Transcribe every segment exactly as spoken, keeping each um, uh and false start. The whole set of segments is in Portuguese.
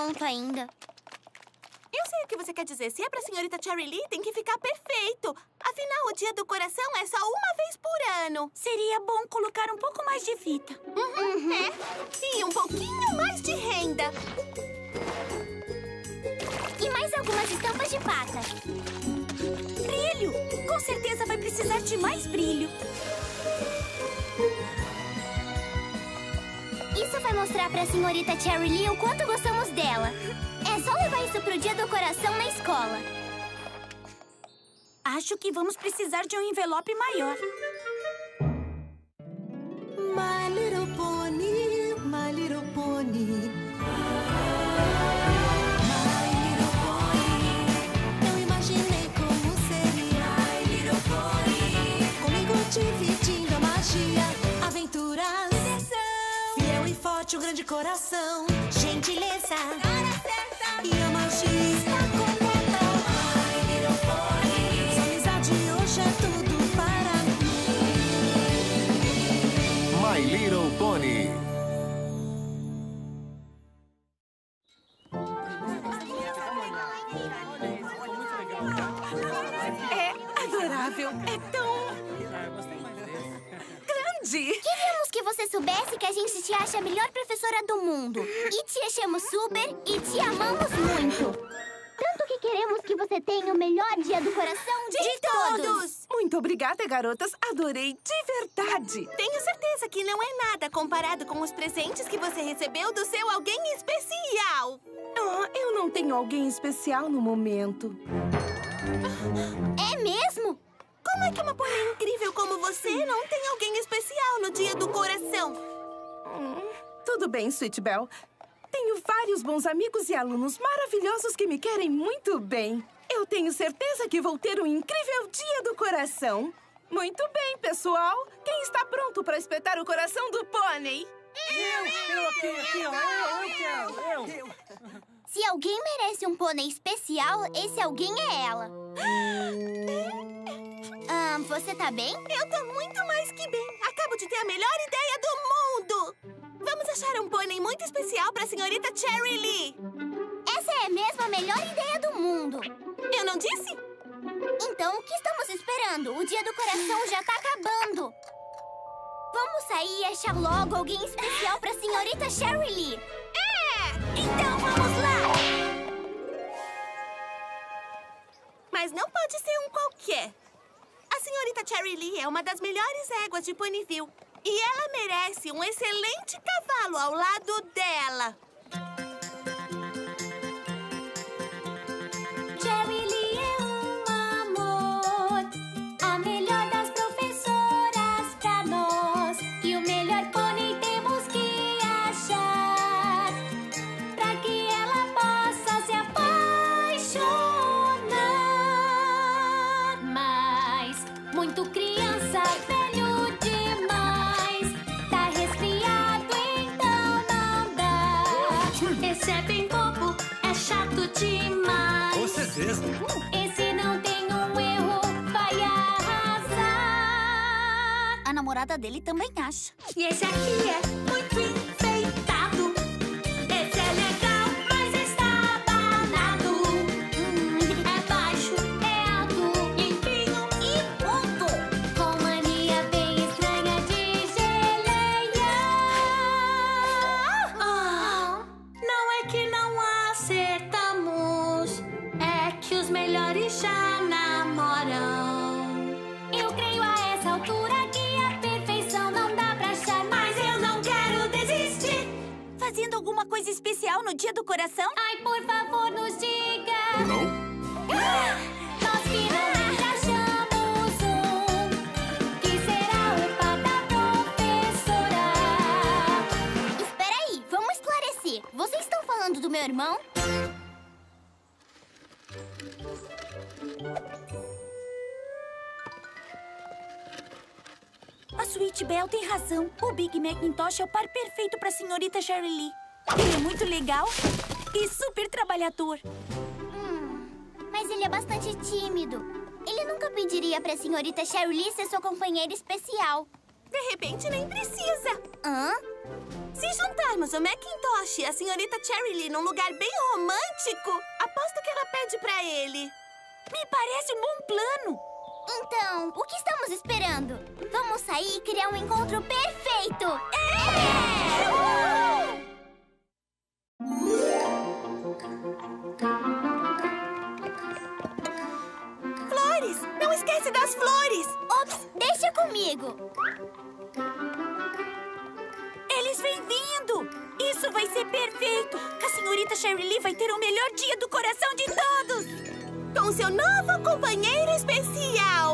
pronto ainda. Eu sei o que você quer dizer. Se é pra senhorita Cherry Lee, tem que ficar perfeito. Afinal, o dia do coração é só uma vez por ano. Seria bom colocar um pouco mais de fita. Uhum, uhum. É. E um pouquinho mais de renda. E mais algumas estampas de pata. Brilho! Com certeza vai precisar de mais brilho. Isso vai mostrar pra senhorita Cherry Lee o quanto gostamos dela. É só levar isso pro dia do coração na escola. Acho que vamos precisar de um envelope maior. My little pony, my little pony. My little pony. Eu imaginei como seria. My little pony. Comigo dividindo a magia, aventuras, diversão. Fiel e forte, um grande coração. Gentileza. E a magia está completa. My little pony. Sua amizade hoje é tudo para mim. My Little Pony. É adorável. É tão... grande. Queríamos que você soubesse que a gente te acha a melhor professora do mundo. E te achamos super e te amamos muito. Tanto que queremos que você tenha o melhor dia do coração de, De todos. todos! Muito obrigada, garotas. Adorei de verdade. Tenho certeza que não é nada comparado com os presentes que você recebeu do seu alguém especial. Oh, eu não tenho alguém especial no momento. É mesmo? Como é que uma pônei incrível como você não tem alguém especial no dia do coração? Hum, tudo bem, Sweet Belle. Tenho vários bons amigos e alunos maravilhosos que me querem muito bem. Eu tenho certeza que vou ter um incrível dia do coração. Muito bem, pessoal. Quem está pronto para espetar o coração do pônei? Eu! Eu aqui, aqui, ó. Eu, eu quero, eu. Se alguém merece um pônei especial, esse alguém é ela. Ah, você tá bem? Eu tô muito mais que bem. Acabo de ter a melhor ideia do mundo. Vamos achar um pônei muito especial pra senhorita Cherry Lee. Essa é mesmo a melhor ideia do mundo. Eu não disse? Então, o que estamos esperando? O dia do coração já tá acabando. Vamos sair e achar logo alguém especial pra senhorita Cherry Lee. É! Então, vamos lá! Mas não pode ser um qualquer. A senhorita Cherry Lee é uma das melhores éguas de Ponyville. E ela merece um excelente cavalo ao lado dela. Cherry Lee é um amor, a melhor das professoras pra nós. E o melhor pônei temos que achar, pra que ela possa se apaixonar. Mas muito criança, velho demais, tá resfriado, então não dá. Esse é bem bobo, é chato demais. Com certeza. Esse não tem um erro, vai arrasar. A namorada dele também acha. E esse aqui é muito enfeitado. Esse é legal, mas está banado. É baixo, é alto, limpinho e ponto. Com mania bem estranha de geleia. Ah, não é que não acertamos, é que os melhores já namoram. Eu creio a essa altura que a perfeição não dá pra achar, mas eu não quero desistir. Fazendo alguma coisa especial no dia do coração? Ai, por favor, nos diga. Não? Nós finalmente achamos um que será o par da professora. Espera aí, vamos esclarecer. Vocês estão falando do meu irmão? A Sweet Belle tem razão. O Big Macintosh é o par perfeito pra senhorita Cherry Lee. Ele é muito legal e super trabalhador. Hum, mas ele é bastante tímido. Ele nunca pediria pra senhorita Cherry Lee ser sua companheira especial. De repente, nem precisa. Hã? Se juntarmos o Macintosh e a senhorita Cherry Lee num lugar bem romântico, aposto que ela pede pra ele. Me parece um bom plano. Então, o que estamos esperando? Vamos sair e criar um encontro perfeito! É! Flores! Não esquece das flores! Ops, deixa comigo! Eles vêm vindo! Isso vai ser perfeito! A senhorita Cherry Lee vai ter o melhor dia do coração de todos! Com seu novo companheiro especial!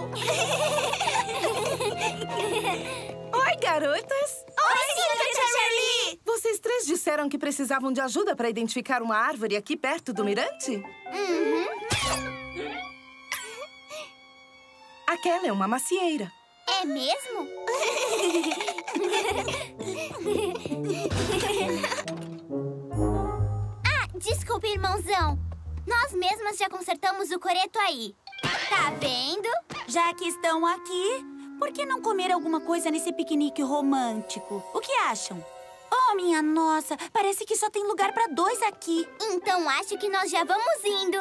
Oi, garotas! Oi, senhorita Cherry Lee! Vocês três disseram que precisavam de ajuda para identificar uma árvore aqui perto do mirante? Uhum. Aquela é uma macieira. É mesmo? Ah, desculpe, irmãozão. Nós mesmas já consertamos o coreto aí. Tá vendo? Já que estão aqui, por que não comer alguma coisa nesse piquenique romântico? O que acham? Oh, minha nossa, parece que só tem lugar para dois aqui. Então acho que nós já vamos indo.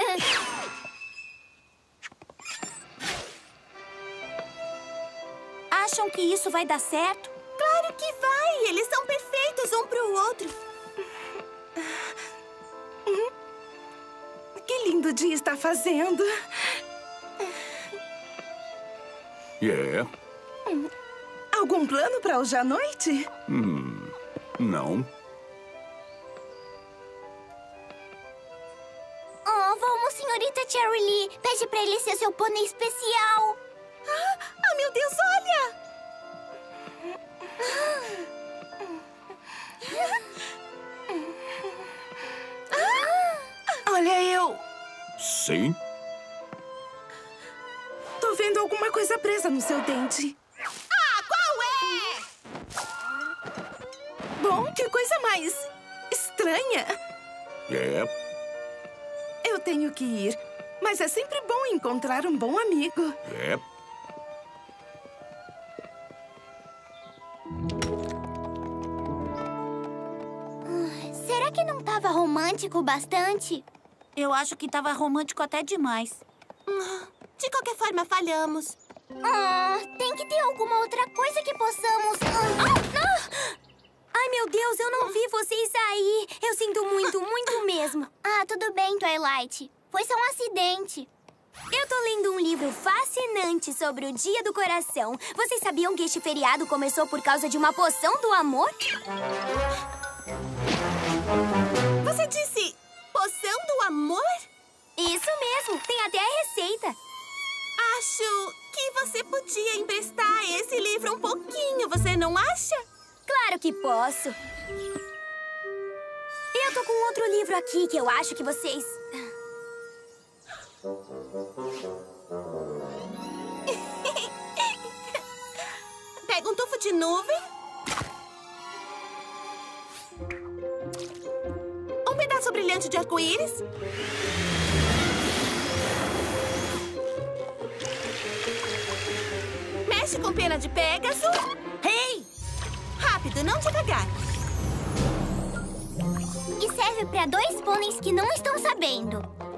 Acham que isso vai dar certo? Claro que vai! Eles são perfeitos um pro outro. Que lindo dia está fazendo. É? Algum plano para hoje à noite? Hum, não. Oh, vamos, senhorita Cherry Lee. Pede pra ele ser seu pônei especial. Ah, ah, meu Deus, olha! Olha, eu... Sim? tô vendo alguma coisa presa no seu dente. Ah, qual é? Bom, que coisa mais estranha. É. Eu tenho que ir, mas é sempre bom encontrar um bom amigo. É. Será que não tava romântico bastante? Eu acho que tava romântico até demais. De qualquer forma, falhamos. Ah, tem que ter alguma outra coisa que possamos... Ah, ah! Ai, meu Deus, eu não vi vocês aí. Eu sinto muito, muito mesmo. Ah, tudo bem, Twilight. Foi só um acidente. Eu tô lendo um livro fascinante sobre o Dia do Coração. Vocês sabiam que este feriado começou por causa de uma poção do amor? Você disse poção do amor? Isso mesmo, tem até a receita. Acho que você podia emprestar esse livro um pouquinho, você não acha? Claro que posso. Eu tô com outro livro aqui que eu acho que vocês... Pega um tufo de nuvem. Um pedaço brilhante de arco-íris. Mexe com pena de Pégaso. Hey! Rápido, não devagar. E serve pra dois pôneis que não estão sabendo.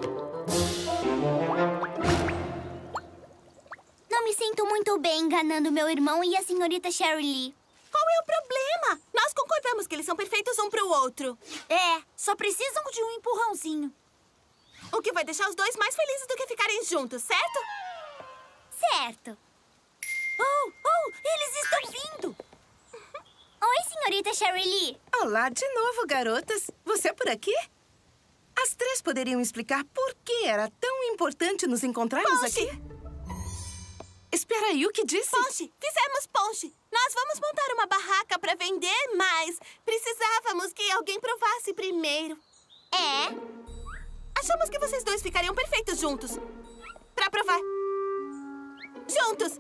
Não me sinto muito bem enganando meu irmão e a senhorita Cherry Lee. Qual é o problema? Nós concordamos que eles são perfeitos um pro outro. É, só precisam de um empurrãozinho. O que vai deixar os dois mais felizes do que ficarem juntos, certo? Certo. Oh, oh, eles estão vindo! Oi, senhorita Cherry Lee. Olá de novo, garotas. Você é por aqui? As três poderiam explicar por que era tão importante nos encontrarmos Ponche. aqui? Espera aí, o que disse? Ponche, fizemos ponche. Nós vamos montar uma barraca para vender, mas precisávamos que alguém provasse primeiro. É? Achamos que vocês dois ficariam perfeitos juntos. Para provar. Juntos.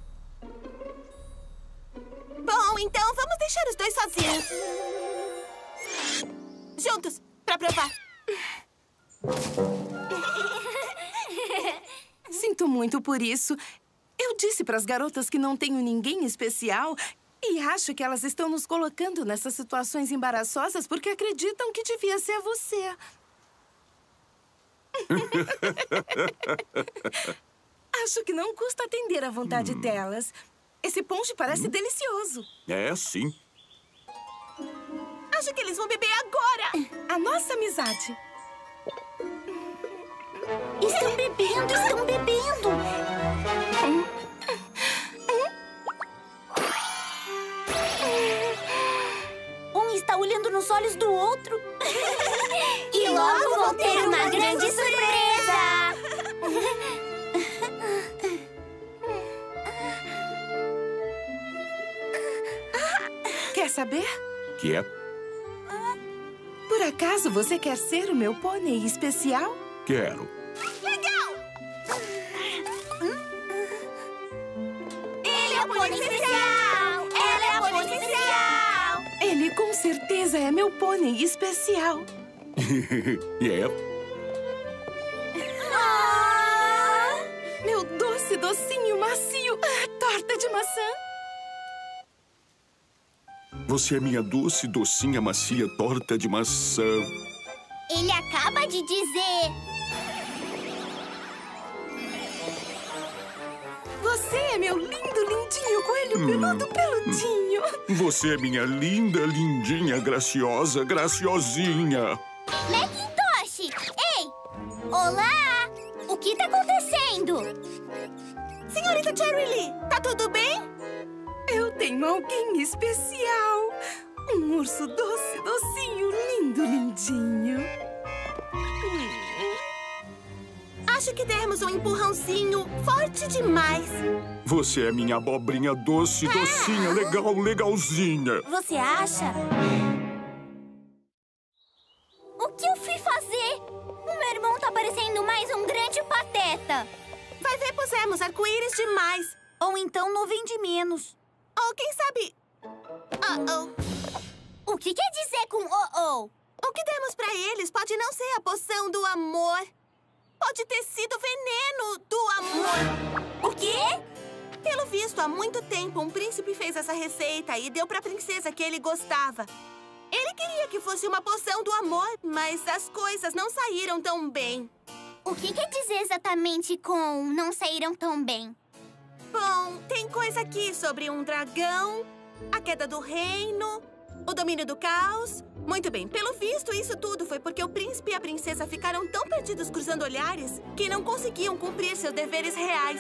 Bom, então vamos deixar os dois sozinhos. Juntos, para provar. Sinto muito por isso. Eu Eu disse para as garotas que não tenho ninguém especial e acho que elas estão nos colocando nessas situações embaraçosas porque acreditam que devia ser você. Acho que não custa atender à vontade hum. delas. Esse ponche parece hum. delicioso. É, sim. Acho que eles vão beber agora. A nossa amizade. Estão bebendo, estão bebendo. Um está olhando nos olhos do outro. E logo vão ter uma grande surpresa. Quer saber? Que é? Por acaso você quer ser o meu pônei especial? Quero. Legal! Ele é o pônei especial! Ela é a pônei especial! Ele com certeza é meu pônei especial. É. Oh! Meu doce, docinho, macio. Torta de maçã. Você é minha doce, docinha, macia torta de maçã. Ele acaba de dizer... Você é meu lindo, lindinho coelho hum. peludo, peludinho. Você é minha linda, lindinha, graciosa, graciosinha. Macintosh! Ei! Olá! O que tá acontecendo? Senhorita Cherry Lee, tá tudo bem? Eu tenho alguém especial. Um urso doce, docinho, lindo, lindinho. Acho que demos um empurrãozinho forte demais. Você é minha abobrinha doce, docinha, legal, legalzinha. Você acha? O que eu fui fazer? O meu irmão tá parecendo mais um grande pateta. Vai ver, pusemos arco-íris demais. Ou então nuvem de menos. Ou quem sabe... Uh-oh. O que quer dizer com oh-oh? O que demos pra eles pode não ser a poção do amor. Pode ter sido veneno do amor. O quê? Pelo visto, há muito tempo, um príncipe fez essa receita e deu pra princesa que ele gostava. Ele queria que fosse uma poção do amor, mas as coisas não saíram tão bem. O que quer dizer exatamente com não saíram tão bem? Bom, tem coisa aqui sobre um dragão, a queda do reino, o domínio do caos. Muito bem, pelo visto, isso tudo foi porque o príncipe e a princesa ficaram tão perdidos cruzando olhares que não conseguiam cumprir seus deveres reais.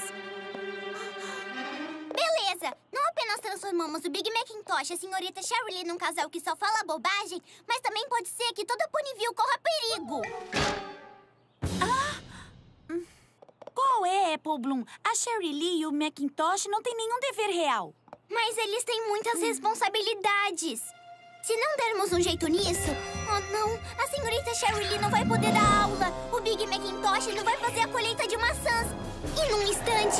Beleza! Não apenas transformamos o Big Macintosh e a senhorita Cherry Lee num casal que só fala bobagem, mas também pode ser que toda Ponyville corra perigo. Ah! Qual é, Apple Bloom? A Cherry Lee e o Macintosh não têm nenhum dever real. Mas eles têm muitas responsabilidades. Se não dermos um jeito nisso... Oh, não! A senhorita Cherry Lee não vai poder dar aula. O Big Macintosh não vai fazer a colheita de maçãs. E num instante...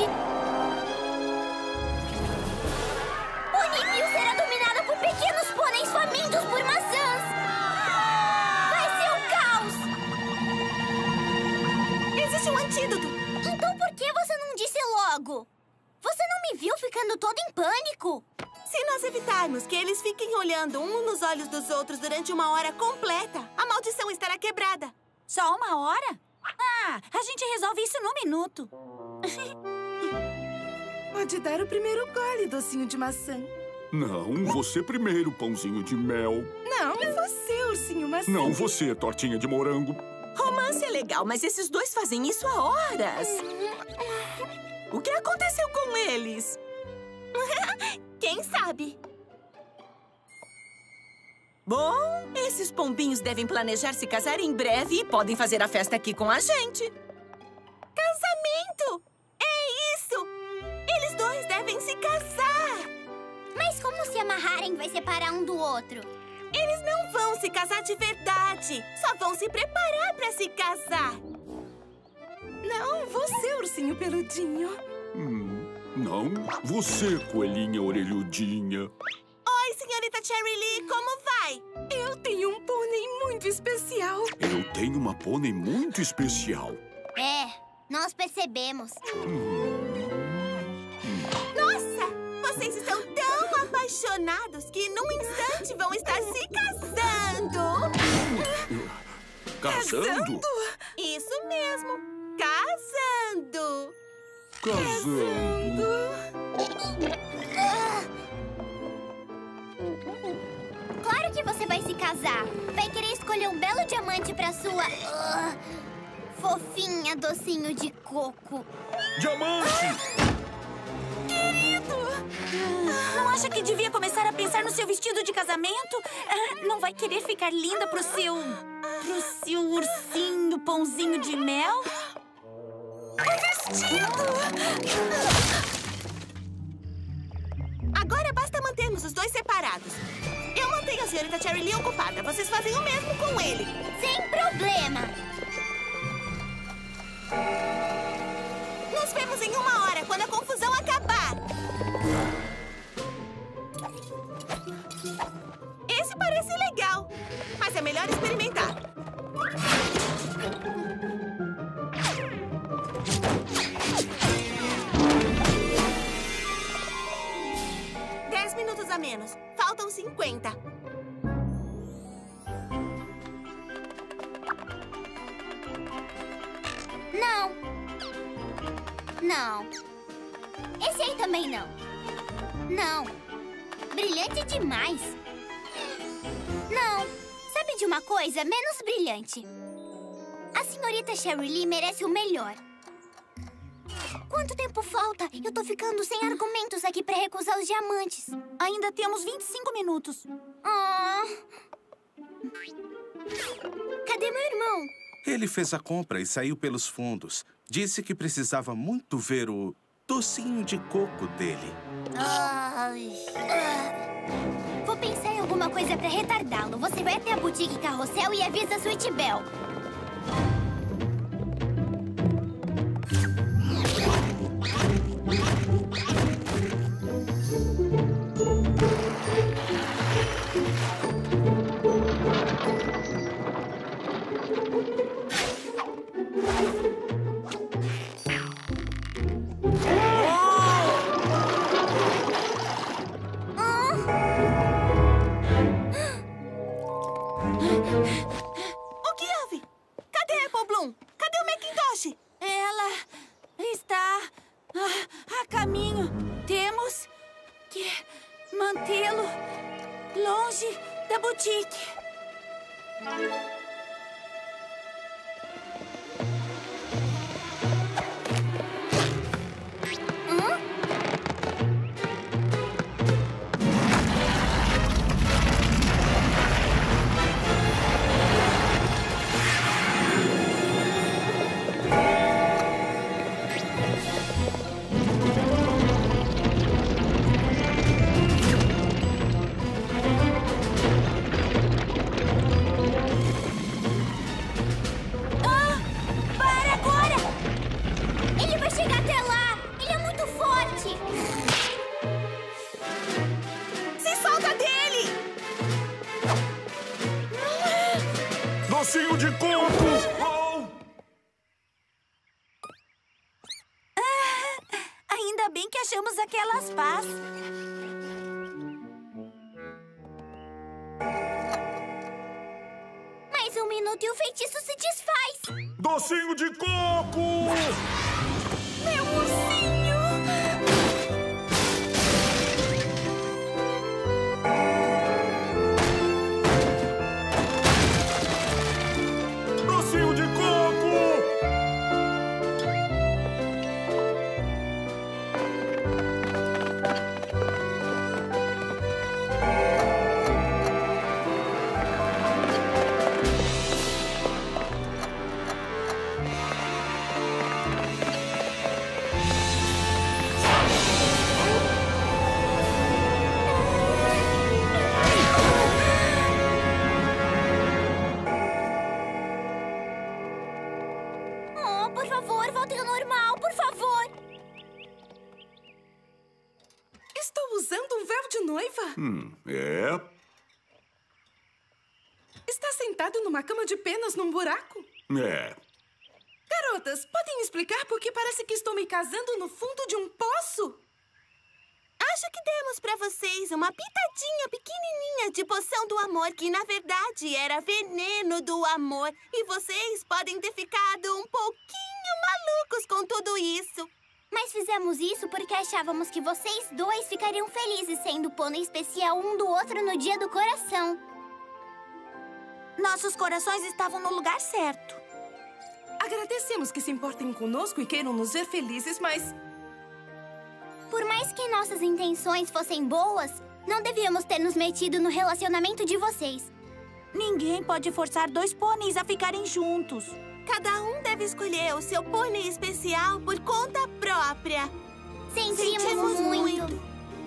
Ponyville será dominada por pequenos pôneis famintos por maçãs. Vai ser o caos! Existe um antídoto. Então por que você não disse logo? Você não me viu ficando todo em pânico? Se nós evitarmos que eles fiquem olhando um nos olhos dos outros durante uma hora completa, a maldição estará quebrada. Só uma hora? Ah, a gente resolve isso num minuto. Pode dar o primeiro gole, docinho de maçã. Não, você primeiro, pãozinho de mel. Não, você, ursinho maçã. Não, você, tortinha de morango. Romance é legal, mas esses dois fazem isso há horas. O que aconteceu com eles? Quem sabe? Bom, esses pombinhos devem planejar se casar em breve e podem fazer a festa aqui com a gente. Casamento! É isso! Eles dois devem se casar! Mas como se amarrarem vai separar um do outro? Eles não vão se casar de verdade. Só vão se preparar pra se casar. Não, você, ursinho peludinho. Hum, não, você, coelhinha orelhudinha. Oi, senhorita Cherry Lee, como vai? Eu tenho um pônei muito especial. Eu tenho uma pônei muito especial. É, nós percebemos. Hum, apaixonados que num instante vão estar se casando. Casando? Isso mesmo. Casando. Casando. Claro que você vai se casar. Vai querer escolher um belo diamante pra sua... ah, fofinha docinho de coco. Diamante! Não acha que devia começar a pensar no seu vestido de casamento? Ah, não vai querer ficar linda pro seu... pro seu ursinho pãozinho de mel? O vestido! Agora basta mantermos os dois separados. Eu mantenho a senhorita Cherry Lee ocupada. Vocês fazem o mesmo com ele. Sem problema. Nos vemos em uma hora, quando a confusão acabar. Esse parece legal, mas é melhor experimentar. Dez minutos a menos. Faltam cinquenta. Não. Não. Esse aí também não. Não. Brilhante demais. Não. Sabe de uma coisa? Menos brilhante. A senhorita Cherry Lee merece o melhor. Quanto tempo falta? Eu tô ficando sem argumentos aqui pra recusar os diamantes. Ainda temos vinte e cinco minutos. Ah. Cadê meu irmão? Ele fez a compra e saiu pelos fundos. Disse que precisava muito ver o docinho de coco dele. Ai. Ah. Vou pensar em alguma coisa pra retardá-lo. Você vai até a boutique Carrossel e avisa a Sweet Belle. O que houve? Cadê a Apple Bloom? Cadê o Macintosh? Ela está a, a caminho. Temos que mantê-lo longe da boutique. Docinho de coco! Oh! Ah, ainda bem que achamos aquelas pás. Mais um minuto e o feitiço se desfaz. Docinho de coco! Meu ursinho! Docinho de coco! Oh, por favor, voltem ao normal, por favor. Estou usando um véu de noiva? Hum, é? Está sentado numa cama de penas num buraco? É. Garotas, podem explicar por que parece que estou me casando no fundo de um poço? Acho que demos pra vocês uma pitadinha pequenininha de poção do amor, que na verdade era veneno do amor. E vocês podem ter ficado um pouquinho malucos com tudo isso. Mas fizemos isso porque achávamos que vocês dois ficariam felizes sendo pônei especial um do outro no Dia do Coração. Nossos corações estavam no lugar certo. Agradecemos que se importem conosco e queiram nos ver felizes, mas... Por mais que nossas intenções fossem boas, não devíamos ter nos metido no relacionamento de vocês. Ninguém pode forçar dois pôneis a ficarem juntos. Cada um deve escolher o seu pônei especial por conta própria. Sentimos, Sentimos muito. muito.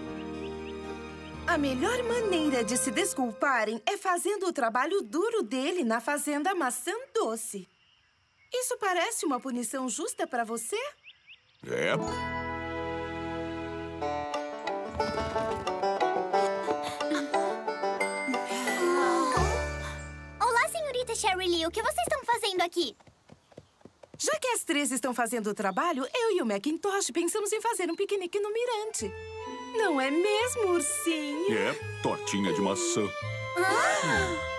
A melhor maneira de se desculparem é fazendo o trabalho duro dele na Fazenda Maçã Doce. Isso parece uma punição justa pra você? É. Olá, senhorita Cherry Lee. O que vocês estão fazendo aqui? Já que as três estão fazendo o trabalho, eu e o Macintosh pensamos em fazer um piquenique no mirante. Não é mesmo, ursinho? É, tortinha de maçã. Ah!